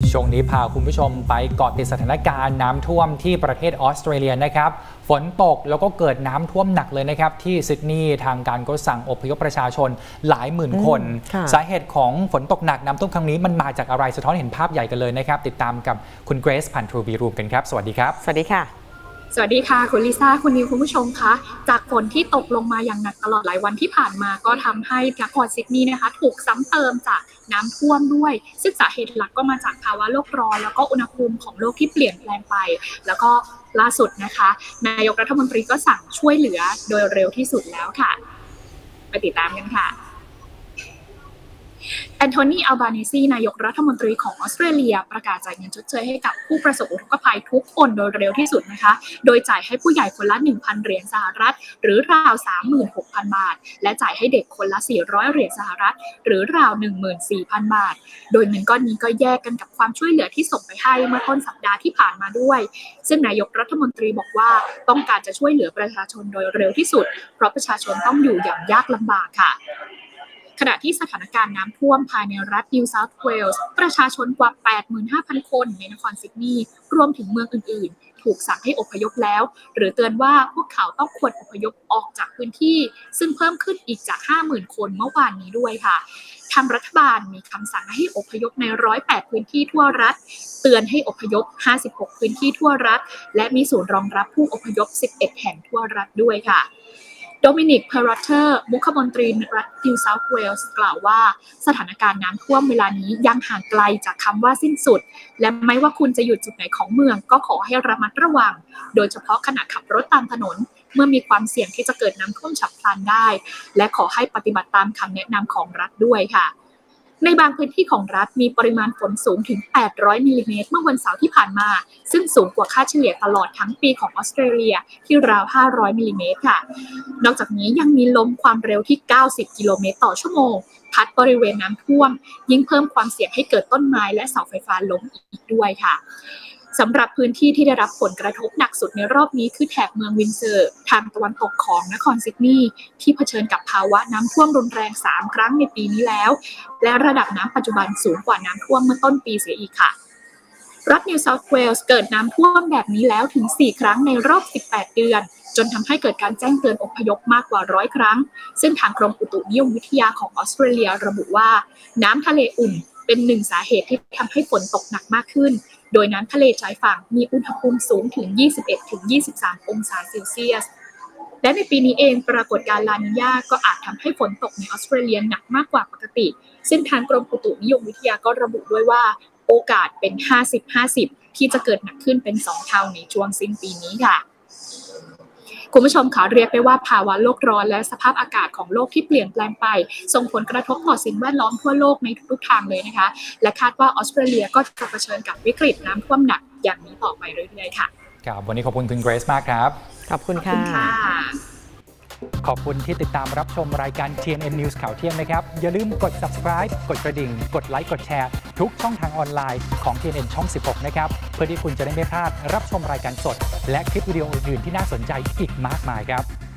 ช่วงนี้พาคุณผู้ชมไปเกาะติดสถานการณ์น้ำท่วมที่ประเทศออสเตรเลียนะครับฝนตกแล้วก็เกิดน้ำท่วมหนักเลยนะครับที่ซิดนีย์ทางการก็สั่งอพยพประชาชนหลายหมื่นคนสาเหตุของฝนตกหนักน้ำท่วมครั้งนี้มันมาจากอะไรสะท้อนเห็นภาพใหญ่กันเลยนะครับติดตามกับคุณเกรซพันทรูบีรูมกันครับสวัสดีครับสวัสดีค่ะสวัสดีค่ะคุณลิซ่าคุณนิวคุณผู้ชมคะจากฝนที่ตกลงมาอย่างหนักตลอดหลายวันที่ผ่านมาก็ทำให้นครซิดนีย์นะคะถูกซ้ำเติมจากน้ำท่วมด้วยซึ่งสาเหตุหลักก็มาจากภาวะโลกร้อนแล้วก็อุณหภูมิของโลกที่เปลี่ยนแปลงไปแล้วก็ล่าสุดนะคะนายกรัฐมนตรีก็สั่งช่วยเหลือโดยเร็วที่สุดแล้วค่ะไปติดตามกันค่ะแอนโทนี อัลบานีซีนายกรัฐมนตรีของออสเตรเลียประกาศจ่ายเงินชดเชยให้กับผู้ประสบอุทกภัยทุกคนโดยเร็วที่สุดนะคะโดยจ่ายให้ผู้ใหญ่คนละ 1,000 เหรียญสหรัฐหรือราว 36,000 บาทและจ่ายให้เด็กคนละ 400 เหรียญสหรัฐหรือราว 14,000 บาทโดยเงินก้อนนี้ก็แยกกันกับความช่วยเหลือที่ส่งไปให้เมื่อต้นสัปดาห์ที่ผ่านมาด้วยซึ่งนายกรัฐมนตรีบอกว่าต้องการจะช่วยเหลือประชาชนโดยเร็วที่สุดเพราะประชาชนต้องอยู่อย่างยากลำบากค่ะขณะที่สถานการณ์น้ำท่วมภายในรัฐนิวเซาท์เวลส์ประชาชนกว่า 85,000 คนในนครซิดนีย์รวมถึงเมืองอื่นๆถูกสั่งให้อพยพแล้วหรือเตือนว่าพวกเขาต้องควรอพยพออกจากพื้นที่ซึ่งเพิ่มขึ้นอีกจาก 50,000 คนเมื่อวานนี้ด้วยค่ะทางรัฐบาลมีคำสั่งให้อพยพใน108พื้นที่ทั่วรัฐเตือนให้อพยพ56พื้นที่ทั่วรัฐและมีศูนย์รองรับผู้อพยพ11แห่งทั่วรัฐด้วยค่ะโดมินิก เพอร์รอตเตอร์มุขมนตรีรัฐนิวเซาท์เวลส์กล่าวว่าสถานการณ์น้ำท่วมเวลานี้ยังห่างไกลจากคำว่าสิ้นสุดและไม่ว่าคุณจะอยู่จุดไหนของเมืองก็ขอให้ระมัดระวังโดยเฉพาะขณะขับรถตามถนนเมื่อมีความเสี่ยงที่จะเกิดน้ำท่วมฉับพลันได้และขอให้ปฏิบัติตามคำแนะนำของรัฐด้วยค่ะในบางพื้นที่ของรัฐมีปริมาณฝนสูงถึง800มิลลิเมตรเมื่อวันเสาร์ที่ผ่านมาซึ่งสูงกว่าค่าเฉลี่ยตลอดทั้งปีของออสเตรเลียที่ราว500มิลลิเมตรค่ะนอกจากนี้ยังมีลมความเร็วที่90กิโลเมตรต่อชั่วโมงพัดบริเวณน้ำท่วมยิ่งเพิ่มความเสี่ยงให้เกิดต้นไม้และเสาไฟฟ้าล้มอีกด้วยค่ะสำหรับพื้นที่ที่ได้รับผลกระทบหนักสุดในรอบนี้คือแถบเมืองวินเซอร์ทางตะวันตกของนครซิดนีย์ที่เผชิญกับภาวะน้ำท่วมรุนแรง3ครั้งในปีนี้แล้วและระดับน้ำปัจจุบันสูงกว่าน้ำท่วมเมื่อต้นปีเสียอีกค่ะรัฐนิวเซาท์เวลส์เกิดน้ำท่วมแบบนี้แล้วถึง4ครั้งในรอบ18เดือนจนทำให้เกิดการแจ้งเตือนอพยพมากกว่า100ครั้งซึ่งทางกรมอุตุนิยมวิทยาของออสเตรเลียระบุว่าน้ำทะเลอุ่นเป็นหนึ่งสาเหตุที่ทำให้ฝนตกหนักมากขึ้นโดยน้ำทะเลชายฝั่งมีอุณหภูมิสูงถึง 21-23 องศาเซลเซียสและในปีนี้เองปรากฏการณ์ลานีญาก็อาจทำให้ฝนตกในออสเตรเลียหนักมากกว่าปกติซึ่งทางกรมอุตุนิยมวิทยาก็ระบุด้วยว่าโอกาสเป็น 50-50 ที่จะเกิดหนักขึ้นเป็น2เท่าในช่วงสิ้นปีนี้ค่ะคุณผู้ชมคะเรียกได้ว่าภาวะโลกร้อนและสภาพอากาศของโลกที่เปลี่ยนแปลงไปส่งผลกระทบต่อสิ่งแวดล้อมทั่วโลกในทุกๆทางเลยนะคะและคาดว่าออสเตรเลียก็จะเผชิญกับวิกฤตน้ำท่วมหนักอย่างนี้ต่อไปเรื่อยๆค่ะครับวันนี้ขอบคุณคุณเกรซมากครับขอบคุณค่ะขอบคุณที่ติดตามรับชมรายการ TNN News ข่าวเที่ยงนะครับอย่าลืมกด subscribe กดกระดิ่งกดไลค์กดแชร์ทุกช่องทางออนไลน์ของ TNN ช่อง 16 นะครับเพื่อที่คุณจะได้ไม่พลาดรับชมรายการสดและคลิปวิดีโออื่นๆที่น่าสนใจอีกมากมายครับ